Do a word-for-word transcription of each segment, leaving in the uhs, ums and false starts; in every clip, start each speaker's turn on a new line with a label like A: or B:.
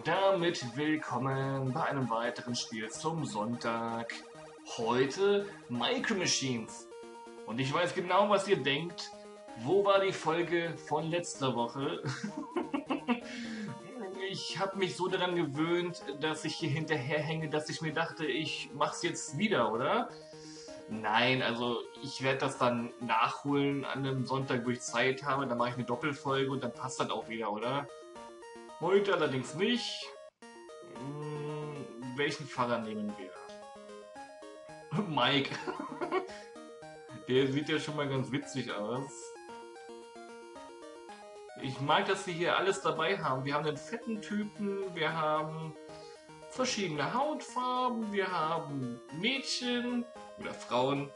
A: damit willkommen bei einem weiteren Spiel zum Sonntag. Heute Micro Machines. Und ich weiß genau, was ihr denkt. Wo war die Folge von letzter Woche? Ich habe mich so daran gewöhnt, dass ich hier hinterherhänge, dass ich mir dachte, ich mach's jetzt wieder, oder? Nein, also ich werde das dann nachholen an einem Sonntag, wo ich Zeit habe. Dann mache ich eine Doppelfolge und dann passt das auch wieder, oder? Heute allerdings nicht. Hm, welchen Fahrer nehmen wir? Mike. Der sieht ja schon mal ganz witzig aus. Ich mag, dass sie hier alles dabei haben. Wir haben einen fetten Typen, wir haben verschiedene Hautfarben, wir haben Mädchen oder Frauen.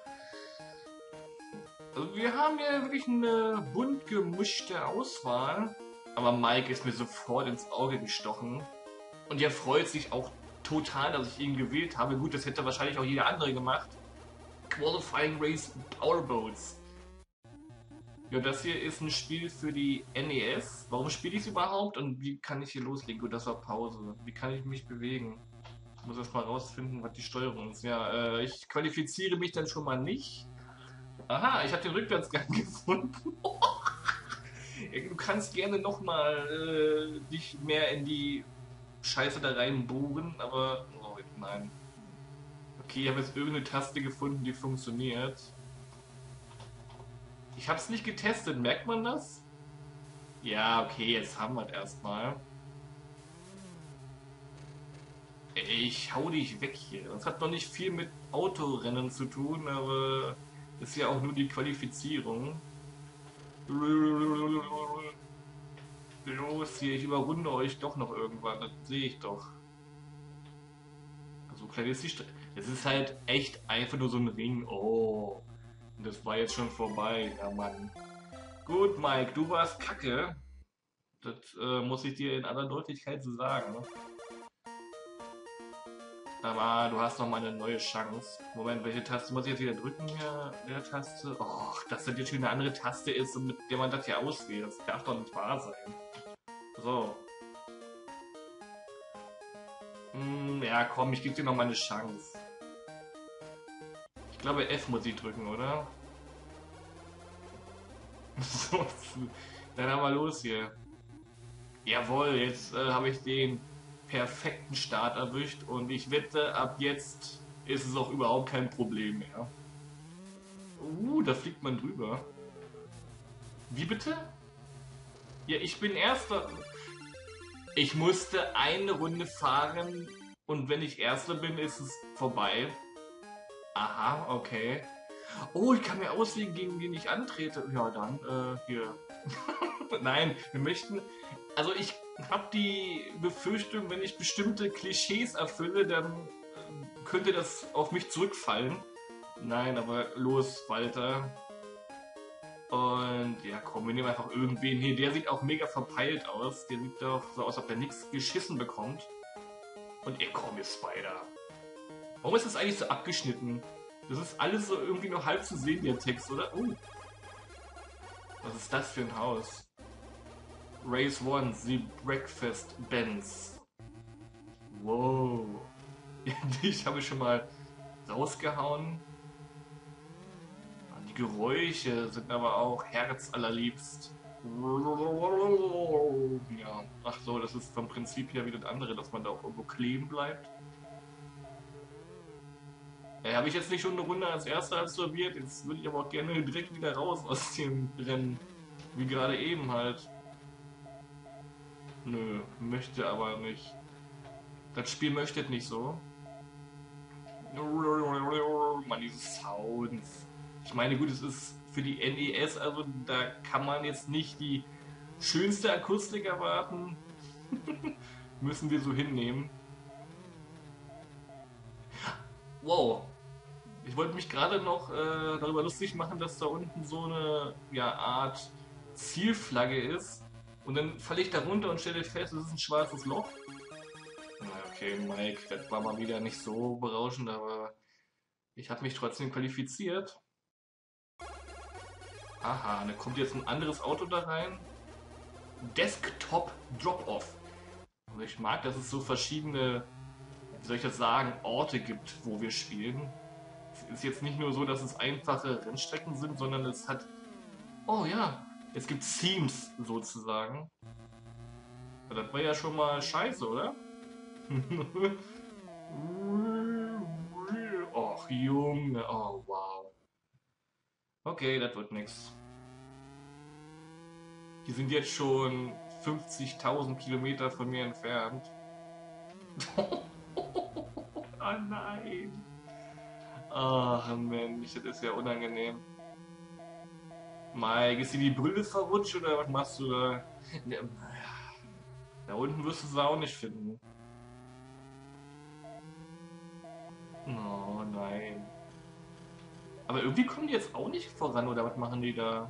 A: Also wir haben ja wirklich eine bunt gemischte Auswahl. Aber Mike ist mir sofort ins Auge gestochen. Und er freut sich auch total, dass ich ihn gewählt habe. Gut, das hätte wahrscheinlich auch jeder andere gemacht. Qualifying Race Powerboats. Ja, das hier ist ein Spiel für die N E S. Warum spiele ich es überhaupt und wie kann ich hier loslegen? Gut, das war Pause. Wie kann ich mich bewegen? Ich muss erst mal rausfinden, was die Steuerung ist. Ja, äh, ich qualifiziere mich dann schon mal nicht. Aha, ich habe den Rückwärtsgang gefunden. Du kannst gerne nochmal äh, dich mehr in die Scheiße da reinbohren, aber oh, nein. Okay, ich habe jetzt irgendeine Taste gefunden, die funktioniert. Ich habe es nicht getestet, merkt man das? Ja, okay, jetzt haben wir es erstmal. Ich hau dich weg hier. Das hat noch nicht viel mit Autorennen zu tun, aber ist ja auch nur die Qualifizierung. Los hier, ich überrunde euch doch noch irgendwann, das sehe ich doch. So klein ist die Strecke. Es ist halt echt einfach nur so ein Ring. Oh, das war jetzt schon vorbei, ja Mann. Gut, Mike, du warst kacke. Das äh, muss ich dir in aller Deutlichkeit so sagen. Ne? Aber du hast noch mal eine neue Chance. Moment, welche Taste muss ich jetzt wieder drücken hier? Der Taste. Och, dass das jetzt schon eine andere Taste ist, mit der man das hier auswählt. Das darf doch nicht wahr sein. So. Hm, ja, komm, ich gebe dir noch mal eine Chance. Ich glaube, F muss ich drücken, oder? So, dann haben wir los hier. Jawohl, jetzt äh, habe ich den perfekten Start erwischt und ich wette, ab jetzt ist es auch überhaupt kein Problem mehr. Uh, da fliegt man drüber. Wie bitte? Ja, ich bin Erster. Ich musste eine Runde fahren und wenn ich Erster bin, ist es vorbei. Aha, okay. Oh, ich kann mir auswählen, gegen wen ich antrete. Ja, dann, äh, hier. Nein, wir möchten... Also ich habe die Befürchtung, wenn ich bestimmte Klischees erfülle, dann könnte das auf mich zurückfallen. Nein, aber los, Walter. Und ja, komm, wir nehmen einfach irgendwen hier. Der sieht auch mega verpeilt aus. Der sieht doch so aus, als ob der nichts geschissen bekommt. Und ey, komm, ihr Spider. Warum ist das eigentlich so abgeschnitten? Das ist alles so irgendwie nur halb zu sehen, der Text, oder? Oh. Was ist das für ein Haus? Race One, The Breakfast Benz. Wow. Ich habe schon mal rausgehauen. Die Geräusche sind aber auch herzallerliebst. Ja, ach so, das ist vom Prinzip her wieder das andere, dass man da auch irgendwo kleben bleibt. Äh, habe ich jetzt nicht schon eine Runde als Erster absolviert? Jetzt würde ich aber auch gerne direkt wieder raus aus dem Rennen. Wie gerade eben halt. Nö, möchte aber nicht. Das Spiel möchte nicht so. Mann, diese Sounds. Ich meine, gut, es ist für die N E S, also da kann man jetzt nicht die schönste Akustik erwarten. Müssen wir so hinnehmen. Wow. Ich wollte mich gerade noch äh, darüber lustig machen, dass da unten so eine ja, Art Zielflagge ist. Und dann falle ich da runter und stelle fest, es ist ein schwarzes Loch. Na okay, Mike, das war mal wieder nicht so berauschend, aber ich habe mich trotzdem qualifiziert. Aha, da kommt jetzt ein anderes Auto da rein. Desktop Drop-Off. Aber ich mag, dass es so verschiedene, wie soll ich das sagen, Orte gibt, wo wir spielen. Es ist jetzt nicht nur so, dass es einfache Rennstrecken sind, sondern es hat... Oh ja, es gibt Themes sozusagen. Das war ja schon mal scheiße, oder? Och, Junge, oh wow. Okay, das wird nix. Die sind jetzt schon fünfzigtausend Kilometer von mir entfernt. Oh nein. Ach Mensch, das ist ja unangenehm. Mike, ist dir die Brille verrutscht oder was machst du da? Da unten wirst du sie auch nicht finden. Oh nein. Aber irgendwie kommen die jetzt auch nicht voran, oder was machen die da?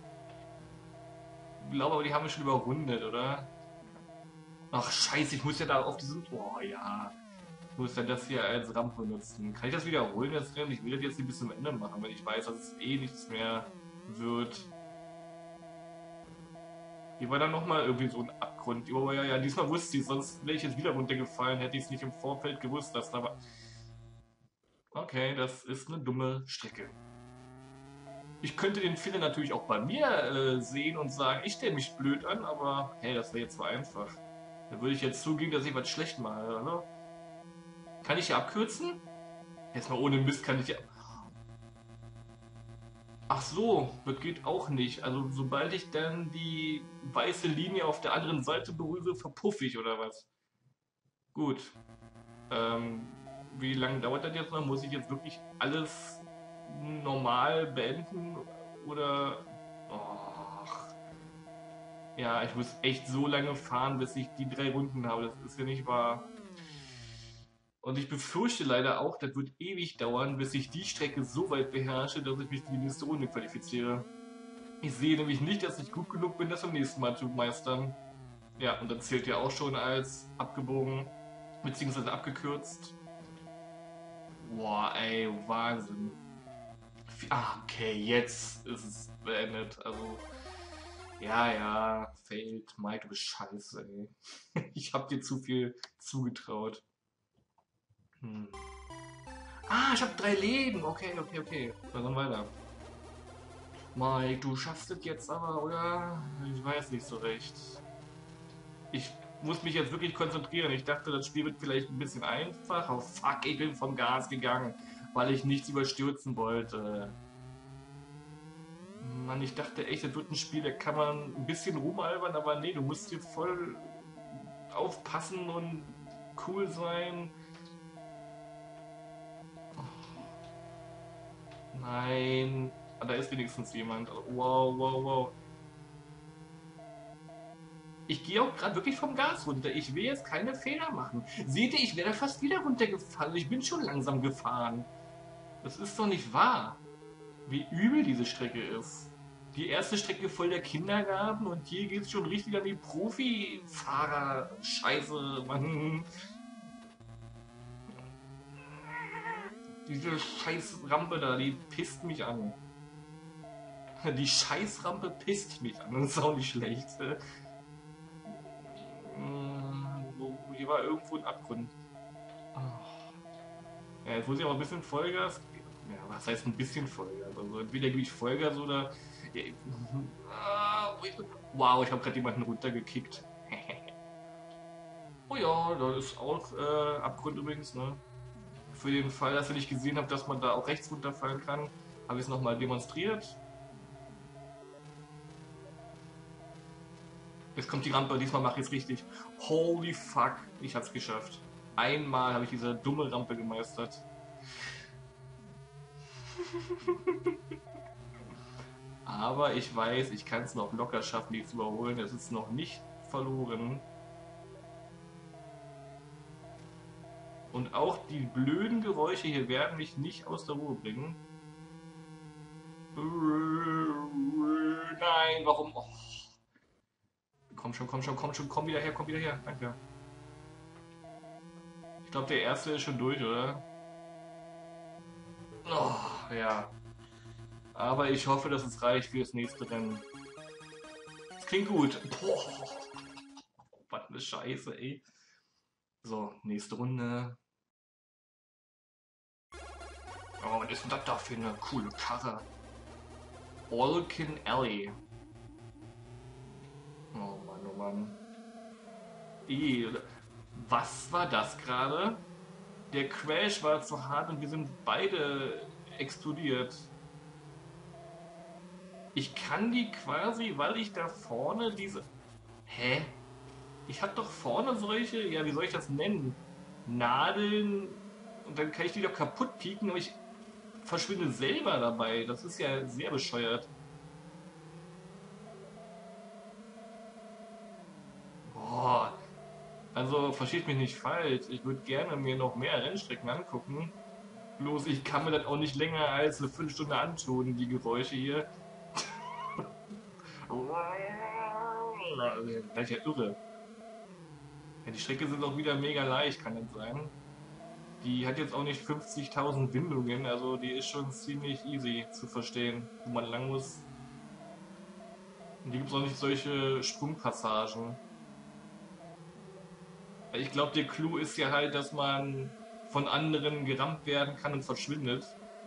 A: Ich glaube aber, die haben wir schon überrundet, oder? Ach scheiße, ich muss ja da auf diesen... Oh ja. Ich muss ja das hier als Rampe nutzen. Kann ich das wiederholen jetzt drin? Ich will das jetzt nicht bis zum Ende machen, weil ich weiß, dass es eh nichts mehr wird. Hier war dann nochmal irgendwie so ein Abgrund. Oh ja, ja, diesmal wusste ich, sonst wäre ich jetzt wieder runtergefallen, hätte ich es nicht im Vorfeld gewusst, dass da war... Okay, das ist eine dumme Strecke. Ich könnte den Fehler natürlich auch bei mir äh, sehen und sagen, ich stelle mich blöd an, aber hey, das wäre jetzt so einfach. Da würde ich jetzt zugeben, dass ich was schlecht mache, oder? Kann ich hier abkürzen? Jetzt mal ohne Mist kann ich ja... Ach so, das geht auch nicht. Also sobald ich dann die weiße Linie auf der anderen Seite berühre, verpuffe ich, oder was? Gut. Ähm, wie lange dauert das jetzt noch? Muss ich jetzt wirklich alles normal beenden? Oder... Och. Ja, ich muss echt so lange fahren, bis ich die drei Runden habe. Das ist ja nicht wahr. Und ich befürchte leider auch, das wird ewig dauern, bis ich die Strecke so weit beherrsche, dass ich mich für die nächste Runde qualifiziere. Ich sehe nämlich nicht, dass ich gut genug bin, das beim nächsten Mal zu meistern. Ja, und das zählt ja auch schon als abgebogen, beziehungsweise abgekürzt. Boah, ey, Wahnsinn. Ah, okay, jetzt ist es beendet. Also, ja, ja, failed. Mike, du bist scheiße, ey. Ich hab dir zu viel zugetraut. Hm. Ah, ich habe drei Leben. Okay, okay, okay. Dann weiter. Mike, du schaffst es jetzt aber, oder? Ich weiß nicht so recht. Ich muss mich jetzt wirklich konzentrieren. Ich dachte, das Spiel wird vielleicht ein bisschen einfach. Oh fuck, ich bin vom Gas gegangen, weil ich nichts überstürzen wollte. Mann, ich dachte echt, das wird ein Spiel, da kann man ein bisschen rumalbern, aber nee, du musst hier voll aufpassen und cool sein. Nein, da ist wenigstens jemand. Wow, wow, wow. Ich gehe auch gerade wirklich vom Gas runter. Ich will jetzt keine Fehler machen. Seht ihr, ich wäre fast wieder runtergefallen. Ich bin schon langsam gefahren. Das ist doch nicht wahr. Wie übel diese Strecke ist. Die erste Strecke voll der Kindergarten und hier geht es schon richtig an die Profifahrer. Scheiße, Mann. Diese scheiß Rampe da, die pisst mich an. Die Scheißrampe pisst mich an, das ist auch nicht schlecht. Hier war irgendwo ein Abgrund. Ja, jetzt muss ich aber ein bisschen Vollgas. Ja, was heißt ein bisschen Vollgas? Also entweder gebe ich Vollgas oder... Wow, ich habe gerade jemanden runtergekickt. Oh ja, da ist auch äh, Abgrund übrigens, ne? Für den Fall, dass ich nicht gesehen habe, dass man da auch rechts runterfallen kann, habe ich es nochmal demonstriert. Jetzt kommt die Rampe, diesmal mache ich es richtig. Holy fuck, ich habe es geschafft. Einmal habe ich diese dumme Rampe gemeistert. Aber ich weiß, ich kann es noch locker schaffen, die zu überholen. Es ist noch nicht verloren. Und auch die blöden Geräusche hier werden mich nicht aus der Ruhe bringen. Nein, warum? Oh. Komm schon, komm schon, komm schon, komm wieder her, komm wieder her. Danke. Ich glaube, der erste ist schon durch, oder? Oh, ja. Aber ich hoffe, dass es reicht für das nächste Rennen. Das klingt gut. Boah. Was eine Scheiße, ey. So, nächste Runde. Oh, was ist denn das da für eine coole Karre? Alkin Alley. Oh Mann, oh Mann. I, was war das gerade? Der Crash war zu hart und wir sind beide explodiert. Ich kann die quasi, weil ich da vorne diese... Hä? Ich hab doch vorne solche, ja, wie soll ich das nennen? Nadeln und dann kann ich die doch kaputt pieken, aber ich verschwinde selber dabei. Das ist ja sehr bescheuert. Boah. Also, versteht mich nicht falsch. Ich würde gerne mir noch mehr Rennstrecken angucken. Bloß, ich kann mir das auch nicht länger als eine Viertelstunde antun, die Geräusche hier. Das ist ja irre. Ja, die Strecke sind auch wieder mega leicht, kann das sein. Die hat jetzt auch nicht fünfzigtausend Windungen, also die ist schon ziemlich easy zu verstehen, wo man lang muss. Und die gibt es auch nicht solche Sprungpassagen. Ich glaube, der Clou ist ja halt, dass man von anderen gerammt werden kann und verschwindet.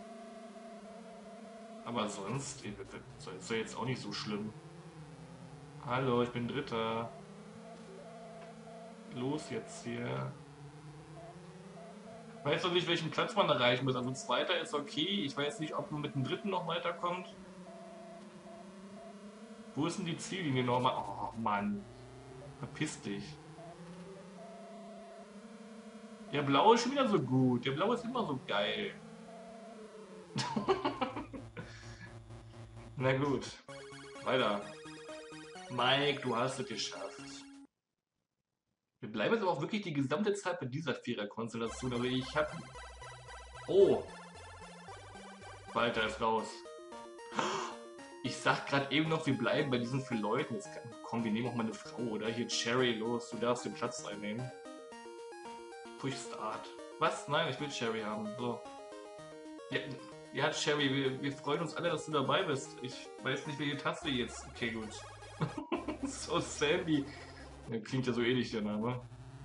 A: Aber sonst ist ja jetzt auch nicht so schlimm. Hallo, ich bin Dritter. Los jetzt hier. Ich weiß noch nicht, welchen Platz man erreichen muss. Also Zweiter ist okay. Ich weiß nicht, ob man mit dem Dritten noch weiterkommt. Wo ist denn die Ziellinie nochmal? Oh Mann. Verpiss dich. Der Blaue ist schon wieder so gut. Der Blaue ist immer so geil. Na gut. Weiter. Mike, du hast es geschafft. Wir bleiben jetzt aber auch wirklich die gesamte Zeit bei dieser Vierer-Konstellation. Also ich hab... Oh. Walter ist raus. Ich sag gerade eben noch, wir bleiben bei diesen vier Leuten. Jetzt kann... Komm, wir nehmen auch mal eine Frau, oder? Hier, Cherry, los. Du darfst den Platz einnehmen. Push Start. Was? Nein, ich will Cherry haben. So. Ja, ja Cherry, wir, wir freuen uns alle, dass du dabei bist. Ich weiß nicht, welche Taste jetzt. Okay, gut. So, Sandy. Ja, klingt ja so ähnlich, der Name.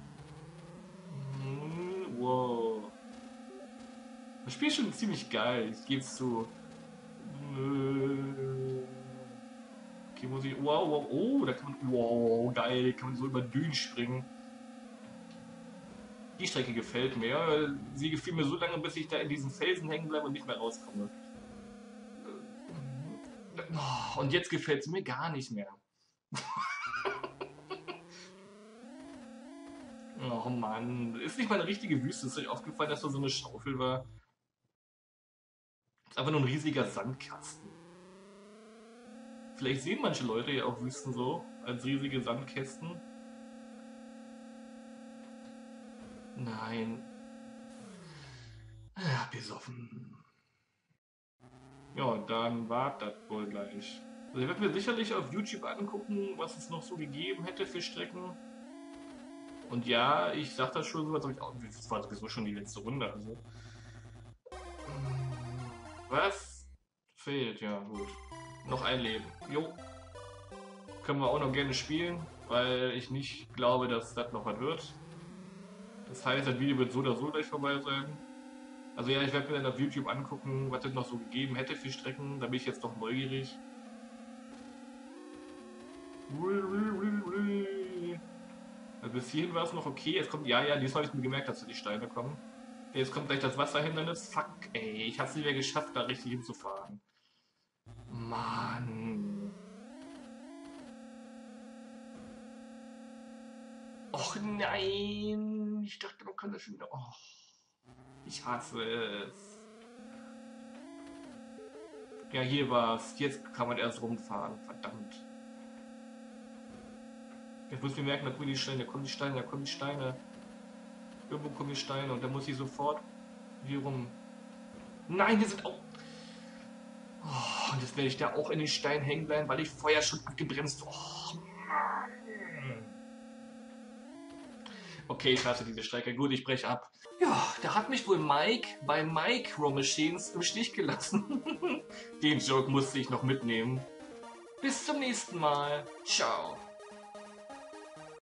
A: Hm, wow. Das Spiel ist schon ziemlich geil, ich gebe es zu. Okay, muss ich. Wow, wow, oh, da kann man. Wow, geil, kann man so über Dünen springen. Die Strecke gefällt mir. Sie gefiel mir so lange, bis ich da in diesen Felsen hängen bleibe und nicht mehr rauskomme. Und jetzt gefällt es mir gar nicht mehr. Oh Mann, ist nicht mal eine richtige Wüste. Ist euch aufgefallen, dass da so eine Schaufel war? Das ist einfach nur ein riesiger Sandkasten. Vielleicht sehen manche Leute ja auch Wüsten so, als riesige Sandkästen. Nein. Ja, besoffen. Ja, dann war das wohl gleich. Also ich werde mir sicherlich auf YouTube angucken, was es noch so gegeben hätte für Strecken. Und ja, ich sag das schon so, als ob ich auch. Das war sowieso schon die letzte Runde, also. Was? Fehlt, ja, gut. Noch ein Leben. Jo. Können wir auch noch gerne spielen, weil ich nicht glaube, dass das noch was wird. Das heißt, das Video wird so oder so gleich vorbei sein. Also ja, ich werde mir dann auf YouTube angucken, was es noch so gegeben hätte für Strecken. Da bin ich jetzt doch neugierig. Also bis hierhin war es noch okay. Jetzt kommt, ja, ja, diesmal habe ich mir gemerkt, dass die Steine kommen. Jetzt kommt gleich das Wasserhindernis. Fuck, ey, ich habe es nicht mehr geschafft, da richtig hinzufahren. Mann. Och nein. Ich dachte, man kann das schon wieder. Oh, ich hasse es. Ja, hier war's. Jetzt kann man erst rumfahren. Verdammt. Jetzt muss ich mir merken, da kommen die Steine, da kommen die Steine, da kommen die Steine. Irgendwo kommen die Steine und da muss ich sofort hier rum. Nein, hier sind auch. Oh, und jetzt werde ich da auch in den Stein hängen bleiben, weil ich vorher schon abgebremst. Oh, Mann. Okay, ich hasse diese Strecke. Gut, ich breche ab. Ja, da hat mich wohl Mike bei Micro Machines im Stich gelassen. Den Joke musste ich noch mitnehmen. Bis zum nächsten Mal. Ciao.